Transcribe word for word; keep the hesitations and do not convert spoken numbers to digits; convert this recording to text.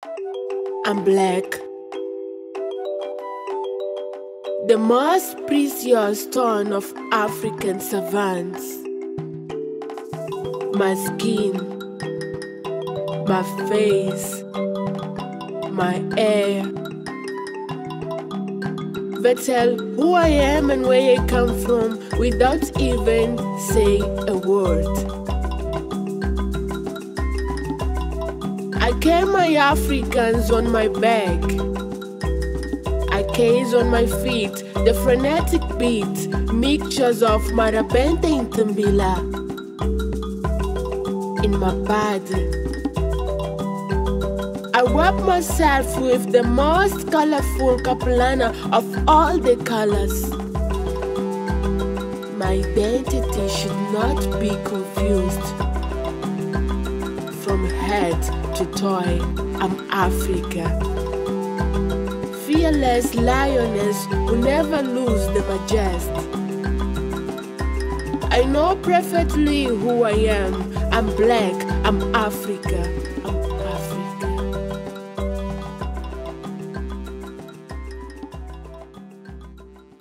I'm black. The most precious stone of African savannahs. My skin, my face, my hair. They tell who I am and where I come from without even saying a word. I carry my Africans on my back. I carry on my feet the frenetic beats, mixtures of Marabente and Tambila in my body. I wrap myself with the most colorful capulana of all the colors. My identity should not be confused. From head to toe, I'm Africa. Fearless lioness who never lose the majesty. I know perfectly who I am. I'm black, I'm Africa.